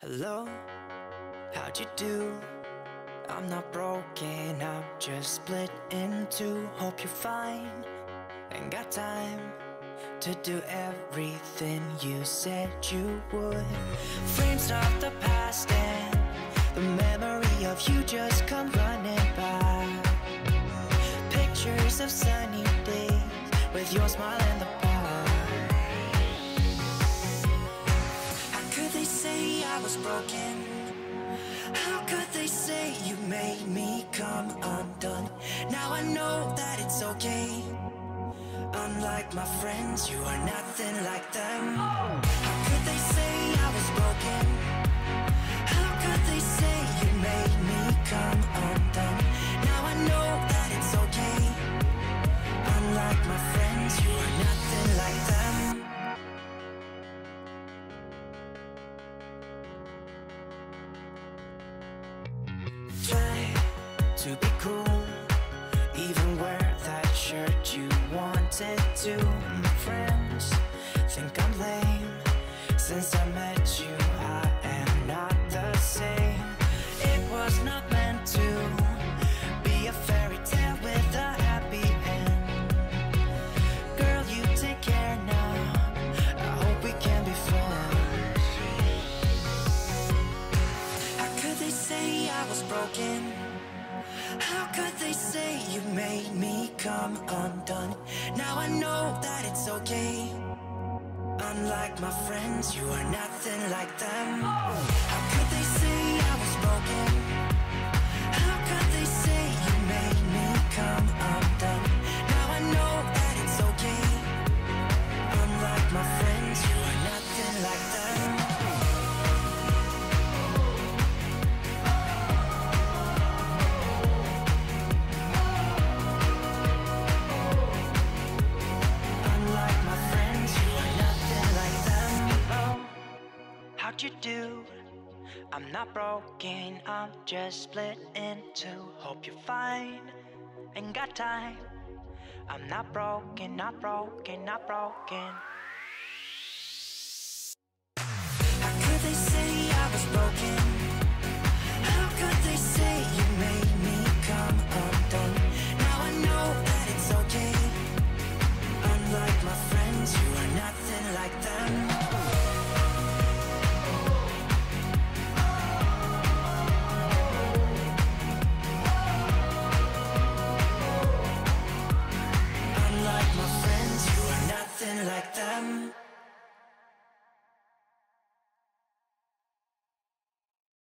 Hello, how'd you do? I'm not broken, I'm just split in two. Hope you're fine, ain't got time to do everything you said you would. Frames of the past and the memory of you just come running by. Pictures of sunny days with your smile and the bar. How could they say I was broken? How could they say you made me come undone? Now I know that it's okay. Unlike my friends, you are nothing like them. How could they say I was broken? How could they say you made me come undone? Now I know that it's okay. Unlike my friends, you are nothing like them. Try to be cool, even wear that shirt you wanted to. My friends think I'm lame. Since I met you, I am not the same. It was not meant to be a fairy tale with a happy end. Girl, you take care now, I hope we can be friends. How could they say I was broken? How could they say you made me come undone? Now I know that it's okay. Unlike my friends, you are nothing like them. How could they say I was broken? How could they say you made me come undone? Now I know that it's okay. Unlike my friends, you are nothing like them. How'd you do? I'm not broken, I'm just split in two. Hope you're fine, ain't got time. I'm not broken, not broken, not broken.